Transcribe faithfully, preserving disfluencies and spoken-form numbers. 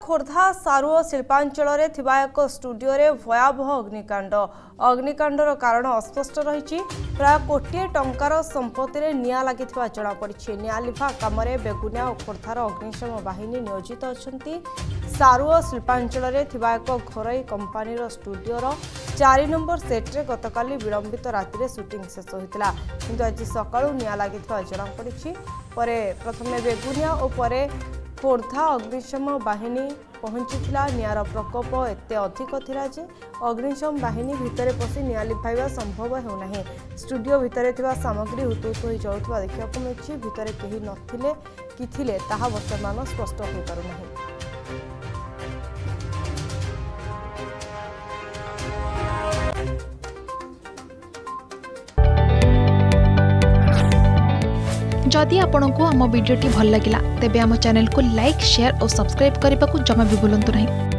खोर्धा सारुओ शिल्पांचल रे थिबा एक स्टूडियो रे भयावह अग्निकांड अग्निकांडर कारण अस्पष्ट रही। प्राय कोटी टंकार संपत्ति रे निया लगी जना पड़ी। निया लिभा काम बेगुनिया और खोर्धार अग्निशम बाहिनी नियोजित अच्छा। सारुओ शिल्पांचल रे थिबा एक घरोई कंपानीर स्टूडियोर चार नंबर सेट्रे गतकाली विलंबित राति रे शूटिंग शेष होता किंतु आज सकाळू निया लगी जना पड़ी। प्रथमे बेगुनिया और परे खोर्धा अग्निशम बाहिनी पहुंची। निआर प्रकोप एत अधिक थिला जे अग्निशम बाहिनी भितर पशि निआ लिभाइबा संभव होना। स्टूडियो भितर थिबा सामग्री हुतुहुत हो जळुवा देखा मिली। भितर केही नथिले कि थिले ताहा वर्तमान स्पष्ट हो पारुनाही। जदि आपंक आम भिडी भल लगा तेब आम चैनल को लाइक शेयर और सब्सक्राइब करने को जमा भी भूलु नहीं।